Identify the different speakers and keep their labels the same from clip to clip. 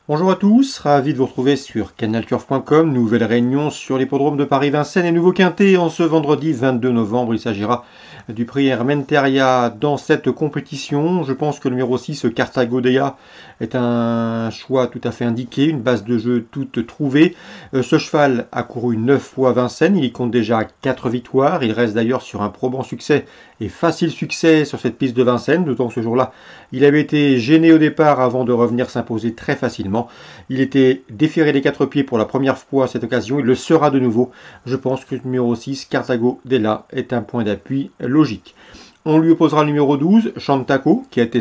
Speaker 1: Bonjour à tous, ravi de vous retrouver sur canalturf.com. Nouvelle réunion sur l'hippodrome de Paris-Vincennes et nouveau quintet en ce vendredi 22 novembre. Il s'agira du prix Hermenteria dans cette compétition. Je pense que le numéro 6, Carthago Dea, est un choix tout à fait indiqué, une base de jeu toute trouvée. Ce cheval a couru 9 fois à Vincennes, il y compte déjà 4 victoires. Il reste d'ailleurs sur un probant succès et facile succès sur cette piste de Vincennes, d'autant que ce jour-là, il avait été gêné au départ avant de revenir s'imposer très facilement. Il était déféré des 4 pieds pour la première fois à cette occasion, il le sera de nouveau. Je pense que le numéro 6, Carthago Della, est un point d'appui logique. On lui opposera le numéro 12, Chantaco, qui a été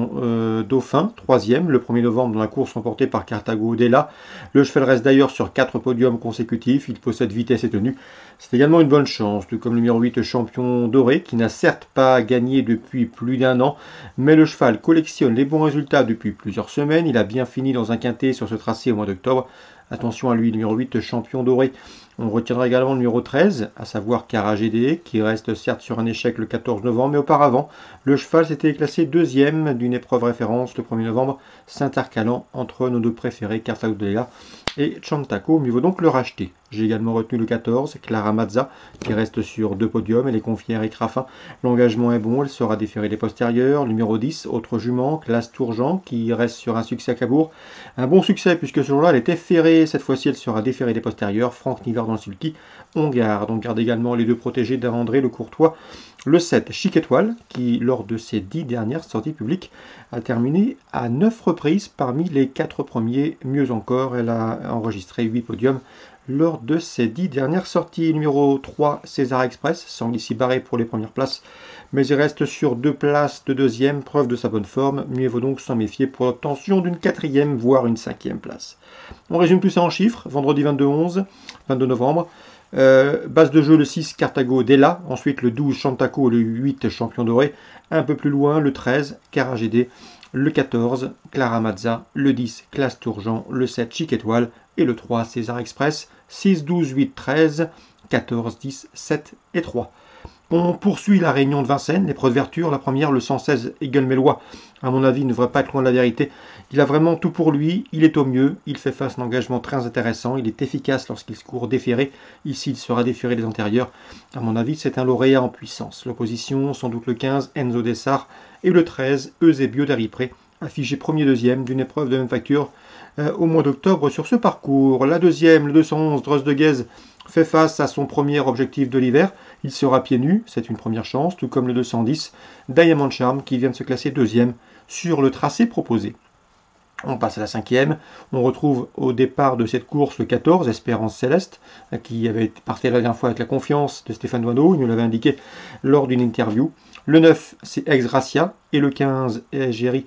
Speaker 1: son dauphin, 3e, le 1er novembre dans la course remportée par Carthago Della. Le cheval reste d'ailleurs sur 4 podiums consécutifs, il possède vitesse et tenue. C'est également une bonne chance, tout comme le numéro 8, Champion Doré, qui n'a certes pas gagné depuis plus d'1 an, mais le cheval collectionne les bons résultats depuis plusieurs semaines. Il a bien fini dans un quintet sur ce tracé au mois d'octobre. Attention à lui, numéro 8, Champion Doré. On retiendra également le numéro 13, à savoir Cara GD, qui reste certes sur un échec le 14 novembre, mais auparavant, le cheval s'était classé 2e d'une épreuve référence le 1er novembre, s'intercalant entre nos deux préférés, Carthago Della et Chantaco. Mieux vaut donc le racheter. J'ai également retenu le 14, Clara Mazza, qui reste sur 2 podiums. Elle est confiée à Eric Raffin. L'engagement est bon, elle sera déférée des postérieurs. Le numéro 10, autre jument, Classe Tourgeant, qui reste sur un succès à Cabourg. Un bon succès, puisque ce jour-là, elle était ferrée. Cette fois-ci, elle sera déférée des postérieurs. Franck Nivard dans le sulky. On garde également les deux protégés d'André Le Courtois. Le 7, Chic Étoile, qui, lors de ses 10 dernières sorties publiques, a terminé à 9 reprises parmi les 4 premiers. Mieux encore, elle a enregistré 8 podiums lors de ses 10 dernières sorties. Numéro 3, César Express, semble ici barré pour les premières places, mais il reste sur 2 places de 2e, preuve de sa bonne forme. Mieux vaut donc s'en méfier pour l'obtention d'une 4e, voire une 5e place. On résume tout ça en chiffres. Vendredi 22 novembre. Base de jeu le 6, Carthago Della, ensuite le 12, Chantaco, le 8, Champion Doré, un peu plus loin le 13, Cara GD, le 14, Clara Mazza, le 10, Classe Tourgeant, le 7, Chic Étoile et le 3, César Express, 6, 12, 8, 13, 14, 10, 7 et 3. On poursuit la réunion de Vincennes, l'épreuve d'ouverture, la première, le 116, Eagle Mélois, à mon avis, ne devrait pas être loin de la vérité. Il a vraiment tout pour lui, il est au mieux, il fait face à un engagement très intéressant, il est efficace lorsqu'il se court déféré. Ici, il sera déféré des antérieurs. À mon avis, c'est un lauréat en puissance. L'opposition, sans doute le 15, Enzo Dessart, et le 13, Eusebio d'Aripré, affiché premier-deuxième d'une épreuve de même facture au mois d'octobre sur ce parcours. La deuxième, le 211, Dross de Guèze, fait face à son premier objectif de l'hiver. Il sera pieds nus, c'est une première chance, tout comme le 210, Diamond Charm, qui vient de se classer 2e sur le tracé proposé. On passe à la 5e. On retrouve au départ de cette course le 14, Espérance Céleste, qui avait parti la dernière fois avec la confiance de Stéphane Doineau. Il nous l'avait indiqué lors d'une interview. Le 9, c'est Ex Gracia. Et le 15, Égérie.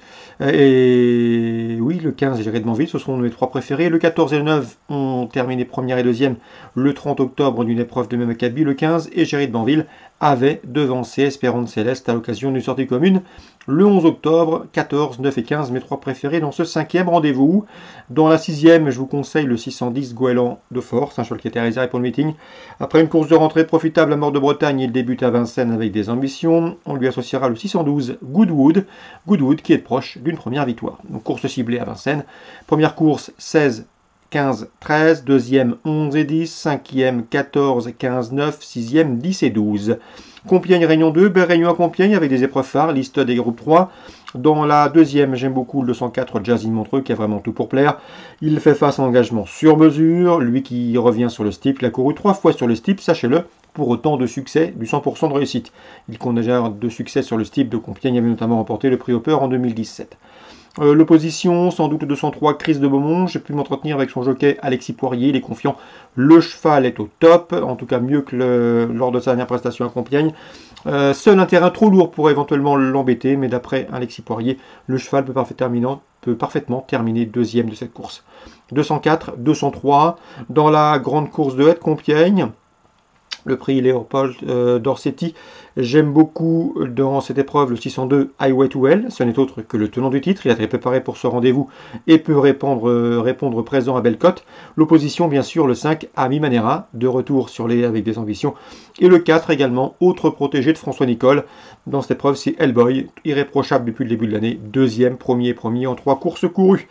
Speaker 1: Le 15, Égérie de Banville, ce seront mes 3 préférés. Le 14 et le 9 ont terminé première et deuxième le 30 octobre d'une épreuve de même acabit. Le 15, Égérie de Banville, avait devancé Espérance Céleste à l'occasion d'une sortie commune. Le 11 octobre, 14, 9 et 15, mes 3 préférés dans ce 5e rendez-vous. Dans la 6e, je vous conseille le 610 Goéland de Force, un cheval qui était réservé pour le meeting. Après une course de rentrée profitable à Mort de Bretagne, il débute à Vincennes avec des ambitions. On lui associera le 612 Goodwood qui est proche d'une première victoire. Donc course ciblée à Vincennes. Première course 16, 15, 13, deuxième 11 et 10, cinquième 14, 15, 9, sixième 10 et 12. Compiègne Réunion 2, belle réunion à Compiègne avec des épreuves phares, liste des groupes 3. Dans la deuxième, j'aime beaucoup le 204 Jazzy Montreux qui a vraiment tout pour plaire. Il fait face à un engagement sur mesure, lui qui revient sur le steeple, il a couru 3 fois sur le steeple, sachez-le, pour autant de succès, du 100% de réussite. Il compte déjà de succès sur le steeple de Compiègne, il avait notamment remporté le prix Hopper en 2017. L'opposition, sans doute le 203, Chris de Beaumont. J'ai pu m'entretenir avec son jockey Alexis Poirier, il est confiant. Le cheval est au top, en tout cas mieux que lors de sa dernière prestation à Compiègne. Seul un terrain trop lourd pourrait éventuellement l'embêter, mais d'après Alexis Poirier, le cheval peut parfaitement terminer deuxième de cette course. 204, 203, dans la grande course de haie de Compiègne. Le prix Léopold Dorsetti. J'aime beaucoup dans cette épreuve le 602 Highway to Hell. Ce n'est autre que le tenant du titre. Il a été préparé pour ce rendez-vous et peut répondre présent à Bellecote. L'opposition, bien sûr, le 5 Ami Manera, de retour sur les avec des ambitions. Et le 4 également, autre protégé de François Nicole. Dans cette épreuve, c'est Hellboy, irréprochable depuis le début de l'année. Deuxième, premier en 3 courses courues.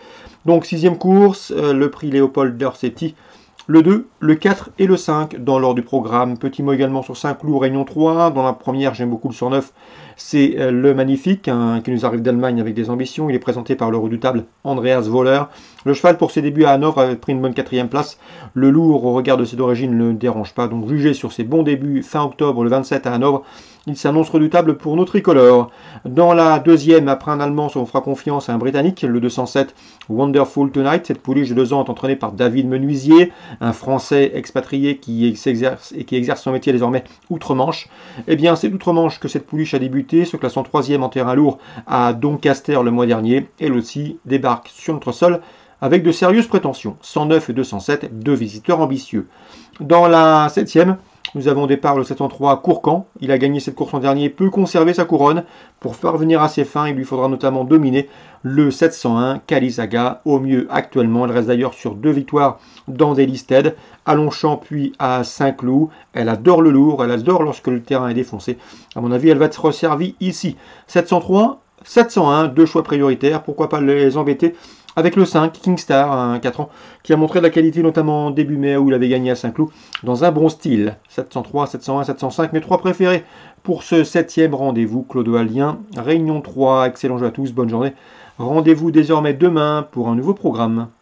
Speaker 1: Donc 6e course, le prix Léopold d'Orsetti, le 2, le 4 et le 5 dans l'ordre du programme. Petit mot également sur Saint-Cloud, Réunion 3. Dans la première, j'aime beaucoup le 109. C'est le Magnifique, qui nous arrive d'Allemagne avec des ambitions. Il est présenté par le redoutable Andreas Wöhler. Le cheval, pour ses débuts à Hanovre, avait pris une bonne 4e place. Le lourd, au regard de ses origines, ne dérange pas. Donc jugé sur ses bons débuts fin octobre, le 27 à Hanovre, il s'annonce redoutable pour nos tricolores. Dans la deuxième, après un Allemand, on fera confiance à un Britannique, le 207 Wonderful Tonight. Cette pouliche de 2 ans est entraînée par David Menuisier, un Français expatrié qui exerce son métier désormais outre-Manche. Eh bien, c'est outre-Manche que cette pouliche a débuté, se classant 3e en terrain lourd à Doncaster le mois dernier. Elle aussi débarque sur notre sol avec de sérieuses prétentions. 109 et 207, deux visiteurs ambitieux. Dans la 7e, nous avons au départ le 703 Courcan. Il a gagné cette course l'an dernier, peut conserver sa couronne. Pour parvenir à ses fins, il lui faudra notamment dominer le 701 Kalisaga. Au mieux actuellement, elle reste d'ailleurs sur 2 victoires dans des listed, à Longchamp puis à Saint-Cloud. Elle adore le lourd, elle adore lorsque le terrain est défoncé. À mon avis, elle va être resservie ici. 703, 701, 2 choix prioritaires. Pourquoi pas les embêter avec le 5, Kingstar, un 4 ans, qui a montré de la qualité notamment début mai où il avait gagné à Saint-Cloud dans un bon style. 703, 701, 705, mes 3 préférés pour ce 7e rendez-vous. Claude Hallien, Réunion 3, excellent jeu à tous, bonne journée. Rendez-vous désormais demain pour un nouveau programme.